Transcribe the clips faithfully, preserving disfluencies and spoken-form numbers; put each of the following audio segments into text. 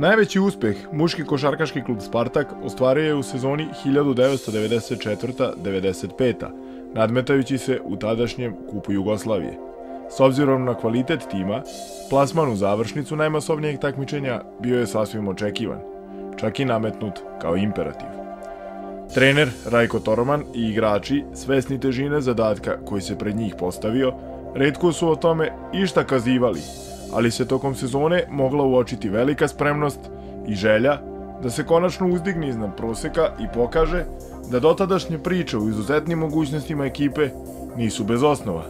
Najveći uspeh muški košarkaški klub Spartak ostvario je u sezoni hiljadu devetsto devedeset četvrte devedeset pete. nadmetajući se u tadašnjem Kupu Jugoslavije. S obzirom na kvalitet tima, plasman u završnicu najmasovnijeg takmičenja bio je sasvim očekivan, čak i nametnut kao imperativ. Trener Rajko Toroman i igrači, svesni težine zadatka koji se pred njih postavio, retko su o tome išta kazivali, ali se tokom sezone mogla uočiti velika spremnost i želja da se konačno uzdigne iznad proseka i pokaže da dotadašnje priče o izuzetnim mogućnostima ekipe nisu bez osnova.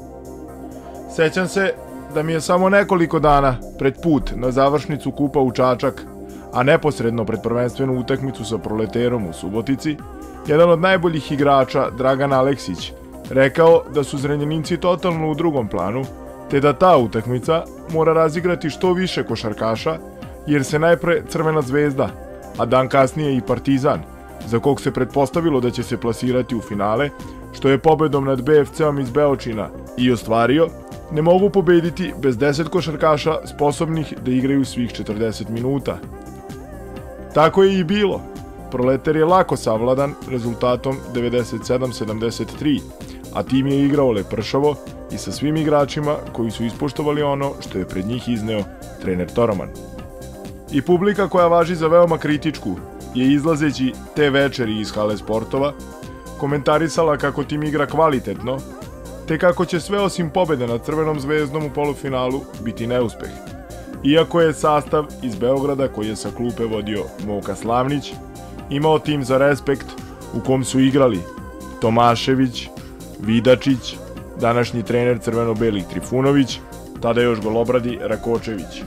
Sećam se da mi je samo nekoliko dana pred put na završnicu Kupa u Čačak, a neposredno pred prvenstvenu utakmicu sa Proleterom u Subotici, jedan od najboljih igrača, Dragan Aleksić, rekao da su Zrenjaninci totalno u drugom planu, te da ta utakmica mora razigrati što više košarkaša, jer se najpre Crvena zvezda, a dan kasnije i Partizan, za kog se pretpostavilo da će se plasirati u finale, što je pobedom nad B F C-om iz Beočina i ostvario, ne mogu pobediti bez deset košarkaša sposobnih da igraju svih četrdeset minuta. Tako je i bilo. Proleter je lako savladan rezultatom devedeset sedam sedamdeset tri, a tim je igrao lepršavo i sa svim igračima koji su ispoštovali ono što je pred njih izneo trener Toroman. I publika koja važi za veoma kritičku je izlazeći te večeri iz hale sportova komentarisala kako tim igra kvalitetno, te kako će sve osim pobede nad Crvenom zvezdom u polufinalu biti neuspeh. Iako je sastav iz Beograda koji je sa klupe vodio Moka Slavnić imao tim za respekt u kom su igrali Tomašević, Vidačić, današnji trener crveno-belih Trifunović, tada još golobradi Rakočević.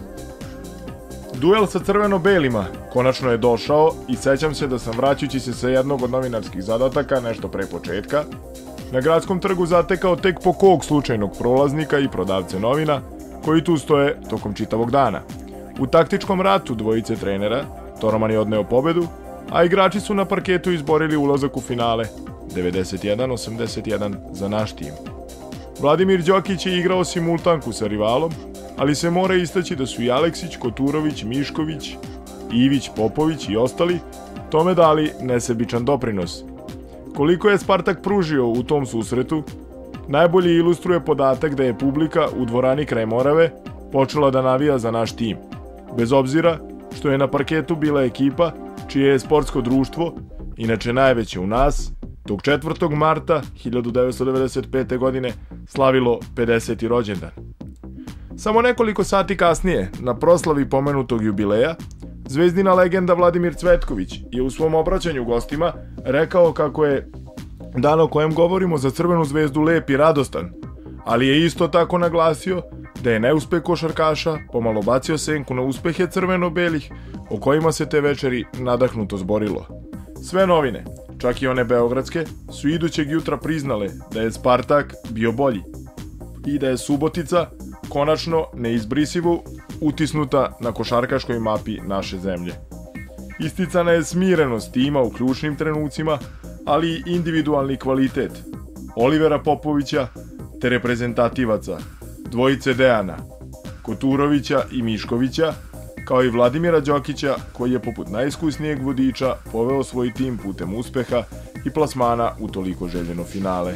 Duel sa crveno-belima konačno je došao i sećam se da sam, vraćajući se sa jednog od novinarskih zadataka nešto pre početka, na gradskom trgu zatekao tek po kog slučajnog prolaznika i prodavce novina koji tu stoje tokom čitavog dana. U taktičkom ratu dvojice trenera Toroman je odneo pobedu, a igrači su na parketu izborili ulazak u finale devedeset jedan osamdeset jedan za naš tim. Vladimir Đokić je igrao simultanku sa rivalom, ali se mora istaći da su i Aleksić, Koturović, Mišković, Ivić, Popović i ostali tome dali nesebičan doprinos. Koliko je Spartak pružio u tom susretu, najbolje ilustruje podatak da je publika u dvorani kraj Morave počela da navija za naš tim, bez obzira što je na parketu bila ekipa čije je sportsko društvo, inače najveće u nas, tog četvrtog marta hiljadu devetsto devedeset pete. godine slavilo pedeseti rođendan. Samo nekoliko sati kasnije, na proslavi pomenutog jubileja, zvezdina legenda Vladimir Cvetković je u svom obraćanju gostima rekao kako je dan o kojem govorimo za Crvenu zvezdu lep i radostan, ali je isto tako naglasio da je neuspeh košarkaša pomalo bacio senku na uspehe crveno-belih o kojima se te večeri nadahnuto zborilo. Sve novine, čak i one beogradske, su idućeg jutra priznale da je Spartak bio bolji i da je Subotica konačno neizbrisivo utisnuta na košarkaškoj mapi naše zemlje. Isticana je smirenost tima u ključnim trenucima, ali i individualni kvalitet Olivera Popovića te reprezentativaca, dvojice Dejana, Koturovića i Miškovića, kao i Vladimira Đokića koji je poput najiskusnijeg vodiča poveo svoj tim putem uspeha i plasmana u toliko željeno finale.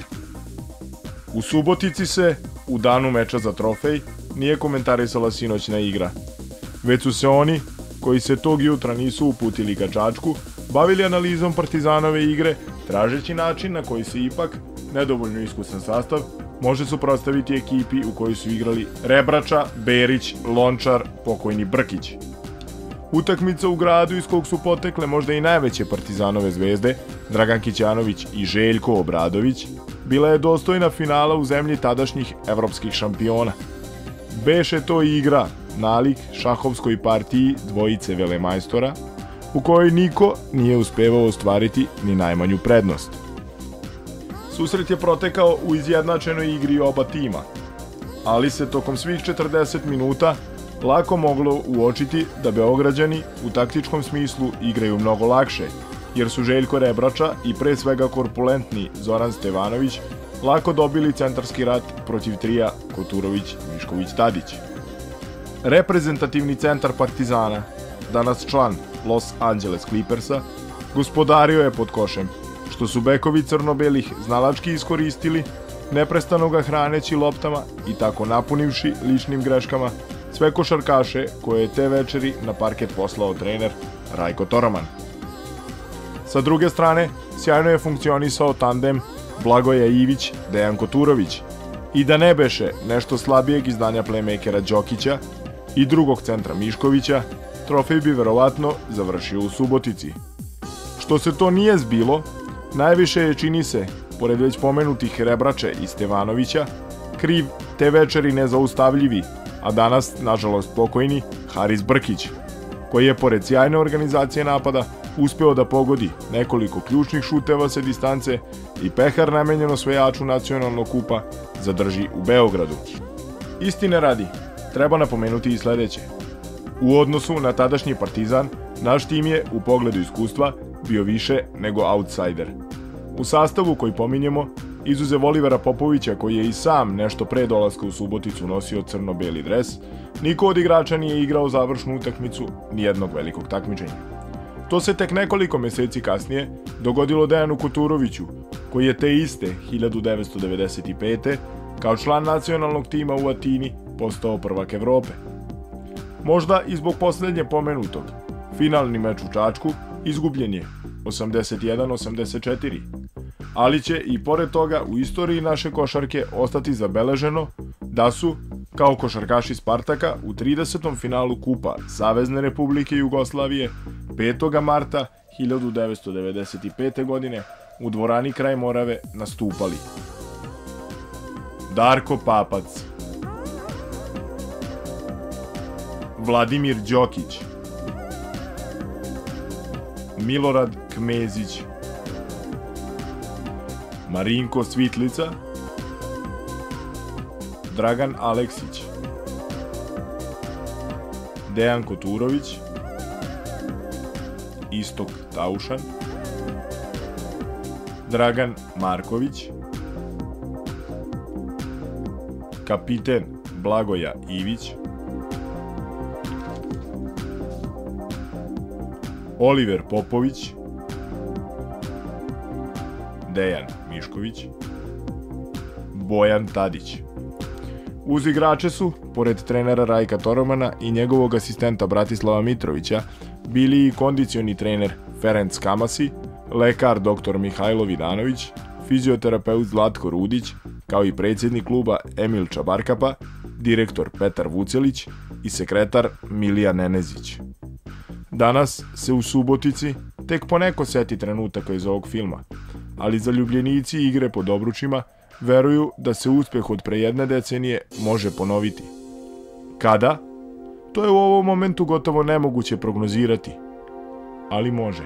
U Subotici se, u danu meča za trofej, nije komentarisala sinoćna igra, već su se oni, koji se tog jutra nisu uputili ka Čačku, bavili analizom Partizanove igre, tražeći način na koji se ipak nedovoljno iskusan sastav može suprotstaviti ekipi u kojoj su igrali Rebrača, Berić, Lončar, pokojni Brkić. Utakmica u gradu iz kog su potekle možda i najveće Partizanove zvezde, Dragan Kićanović i Željko Obradović, bila je dostojna finala u zemlji tadašnjih evropskih šampiona. Beše to igra nalik šahovskoj partiji dvojice velemajstora, u kojoj niko nije uspevao ostvariti ni najmanju prednost. Susret je protekao u izjednačenoj igri oba tima, ali se tokom svih četrdeset minuta lako moglo uočiti da Beograđani u taktičkom smislu igraju mnogo lakše, jer su Željko Rebrača i pre svega korpulentni Zoran Stevanović lako dobili centarski rat protiv trija Koturović, Mišković, Tadić. Reprezentativni centar Partizana, danas član Los Angeles Clippersa, gospodario je pod košem, što su bekovi crno-belih znalački iskoristili, neprestano ga hraneći loptama i tako napunivši ličnim greškama sve košarkaše koje je te večeri na parket poslao trener Rajko Toroman. Sa druge strane, sjajno je funkcionisao tandem Blagoja Ivić-Dejan Koturović i da ne beše nešto slabijeg izdanja playmakera Đokića i drugog centra Miškovića, trofej bi verovatno završio u Subotici. Što se to nije zbilo, najviše je, čini se, pored već pomenutih Rebrače i Stevanovića, kriv te večeri nezaustavljivi, a danas, nažalost pokojni, Haris Brkić, koji je, pored sjajne organizacije napada, uspeo da pogodi nekoliko ključnih šuteva sa distance i pehar namenjen osvajaču nacionalnog kupa zadrži u Beogradu. Istine radi, treba napomenuti i sledeće. U odnosu na tadašnji Partizan, naš tim je, u pogledu iskustva, bio više nego outsider. U sastavu koji pominjemo, izuzev Olivera Popovića, koji je i sam nešto pre dolaska u Suboticu nosio crno-beli dres, niko od igrača nije igrao završnu utakmicu nijednog velikog takmičenja. To se tek nekoliko meseci kasnije dogodilo Dejanu Koturoviću, koji je te iste hiljadu devetsto devedeset pete. kao član nacionalnog tima u Atini postao prvak Evrope. Možda i zbog poslednje pomenutog, finalni meč u Čačku izgubljen je osamdeset jedan osamdeset četiri, ali će i pored toga u istoriji naše košarke ostati zabeleženo da su, kao košarkaši Spartaka, u tridesetom finalu Kupa Savezne Republike Jugoslavije petog marta hiljadu devetsto devedeset pete. godine u dvorani kraj Morave nastupali Darko Papac, Vladimir Đokić, Milorad Kmezić, Marinko Svitlica, Dragan Aleksić, Dejan Koturović, Istok Taušan, Dragan Marković, kapiten Blagoja Ivić, Oliver Popović, Dejan Mišković, Bojan Tadić. Uz igrače su, pored trenera Rajka Toromana i njegovog asistenta Bratislava Mitrovića, bili i kondicioni trener Ferenc Kamasi, lekar doktor Mihajlo Vidanović, fizioterapeut Zlatko Rudić, kao i predsjednik kluba Emil Čabarkapa, direktor Petar Vucelić i sekretar Milija Nenezić. Danas se u Subotici tek poneko seti trenutaka iz ovog filma, ali zaljubljenici igre pod obručima veruju da se uspeh od pre jedne decenije može ponoviti. Kada? To je u ovom momentu gotovo nemoguće prognozirati, ali može.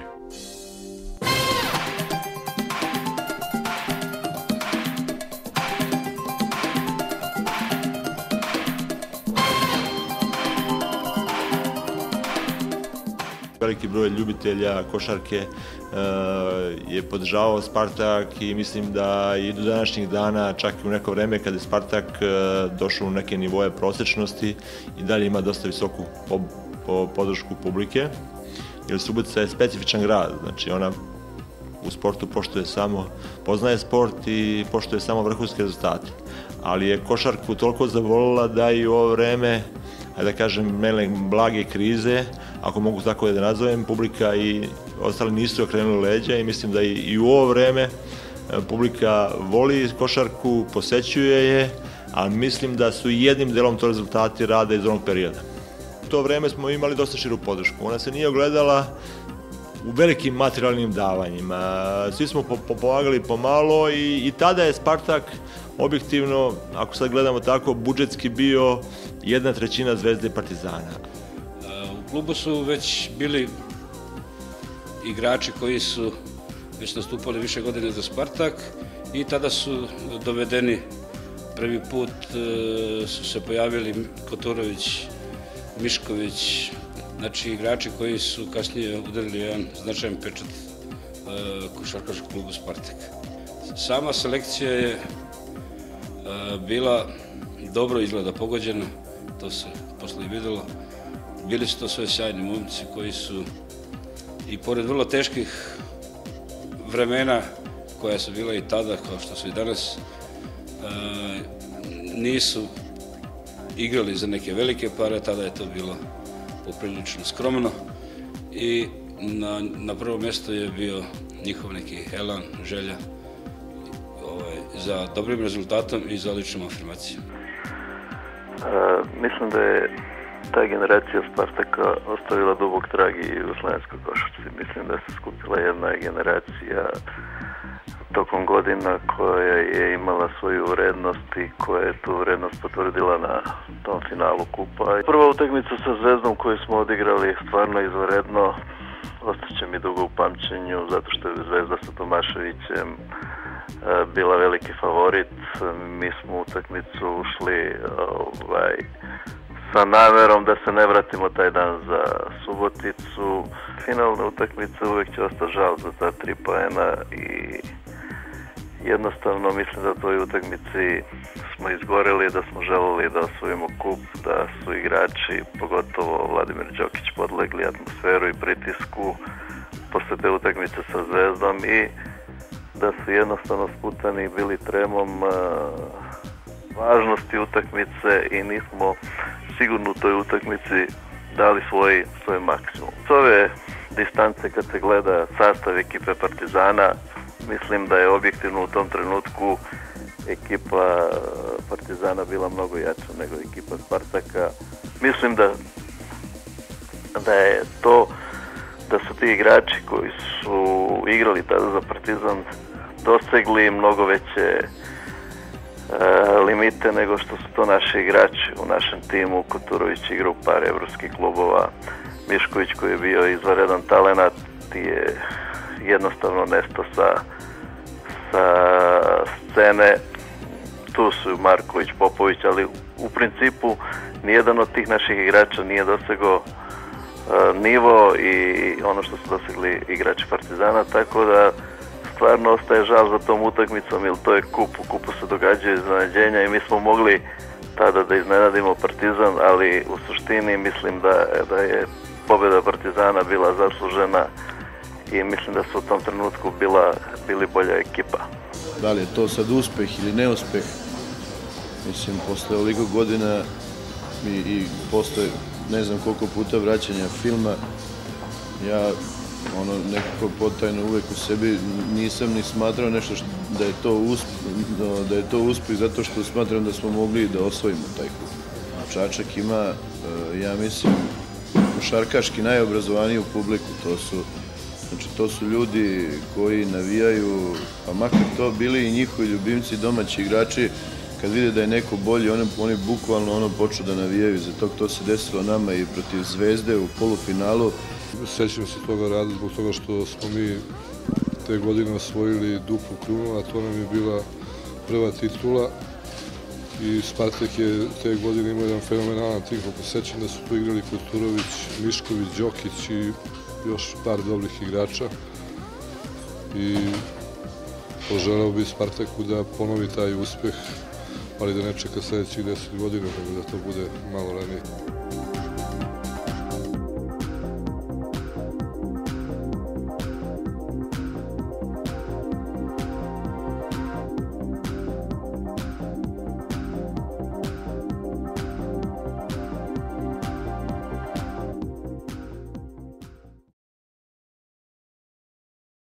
Veliki broj ljubitelja košarke je podržavao Spartak i mislim da i do današnjih dana, čak i u neko vreme kada je Spartak došao u neke nivoje prosečnosti, i dalje ima dosta visoku podršku publike, jer Subotica je specifičan grad, znači ona u sportu poštuje samo, poznaje sport i poštuje samo vrhunske rezultate, ali je košarku toliko zavolila da i u ovo vreme, da kažem, mele blage krize, ako mogu tako da nazovem, publika i ostali nisu okrenuli leđa i mislim da i u ovo vreme publika voli košarku, posećuje je, ali mislim da su jednim delom to rezultati rada iz onog perioda. U to vreme smo imali dosta širu podršku. Ona se nije ogledala u velikim materijalnim davanjima. Svi smo pomagali pomalo i, i tada je Spartak objektivno, ako sad gledamo tako, budžetski bio jedna trećina Zvezde i Partizana. U klubu su već bili igrači koji su već nastupali više godine za Spartak i tada su dovedeni, prvi put su se pojavili Koturović, Mišković, znači igrači koji su kasnije udarili jedan značajan pečat košarkaškog klubu Spartak. Sama selekcija je bila dobro izgleda pogođena, to se posle i videlo. bili su to sve sjajni momci koji su i pored vrlo teških vremena koja su bila i tada, kao što su i danas, nisu igrali za neke velike pare, tada je to bilo poprilično skromno i na, na prvo mjesto je bio njihov neki elan, želja ovaj, za dobrim rezultatom i za ličnom afirmacijom. A, mislim da je ta generacija Spartaka ostavila dubok trag i u slovenskoj košarci. Mislim da se skupila jedna generacija tokom godina koja je imala svoju vrednost i koja je tu vrednost potvrdila na tom finalu kupa. Prva utakmica sa Zvezdom koju smo odigrali stvarno izvanredno, ostaće mi dugo u pamćenju zato što je Zvezda sa Tomaševićem bila veliki favorit. Mi smo u utakmicu ušli ovaj, sa namerom da se ne vratimo taj dan za Suboticu. Finalne utakmice uvek će ostati žal za ta tri poena i jednostavno mislim da u toj utakmici smo izgoreli, da smo želeli da osvojimo kup, da su igrači, pogotovo Vladimir Đokić, podlegli atmosferu i pritisku posle te utakmice sa Zvezdom i da su jednostavno sputani bili tremom važnosti utakmice i nismo sigurno u toj utakmici dali svoj, svoj maksimum. S ove distance kad se gleda sastav ekipe Partizana, mislim da je objektivno u tom trenutku ekipa Partizana bila mnogo jača nego ekipa Spartaka. Mislim da, da je to da su ti igrači koji su igrali tada za Partizan dosegli mnogo veće e, limite nego što su to naši igrači u našem timu. Koturović igra u par evropskih klubova, Mišković koji je bio izvanredan talenat je jednostavno nestao sa, sa scene. Tu su Marković, Popović, ali u principu nijedan od tih naših igrača nije dosegao uh, nivo i ono što su dosegli igrači Partizana, tako da stvarno ostaje žal za tom utakmicom, jer to je kup, u kupu se događaju iznenađenja i mi smo mogli tada da iznenadimo Partizan, ali u suštini mislim da, da je pobjeda Partizana bila zaslužena i mislim da su u tom trenutku bila, bili bolja ekipa. Da li je to sad uspeh ili neuspeh? Mislim, posle ovoliko godina i, i posle ne znam koliko puta vraćanja filma, ja ono nekako potajno uvek u sebi nisam ni smatrao nešto što, da je to uspeh, da je to uspeh zato što smatram da smo mogli da osvojimo taj kup. Čačak ima, ja mislim, košarkaški najobrazovaniju publiku, to su Znači, to su ljudi koji navijaju, pa makar to bili i njihovi ljubimci, domaći igrači, kad vide da je neko bolji, oni, oni bukvalno ono počnu da navijaju. Zato to se desilo nama i protiv Zvezde u polufinalu. Sećam se toga rada zbog toga što smo mi te godine osvojili duplu krunu, a to nam je bila prva titula. I Spartak je te godine imao jedan fenomenalan tim. Sećam da su tu igrali Koturović, Mišković, Đokić i još par dobrih igrača i poželeo bi Spartaku da ponovi taj uspeh, ali da ne čeka sledećih deset godina, nego da to bude malo ranije.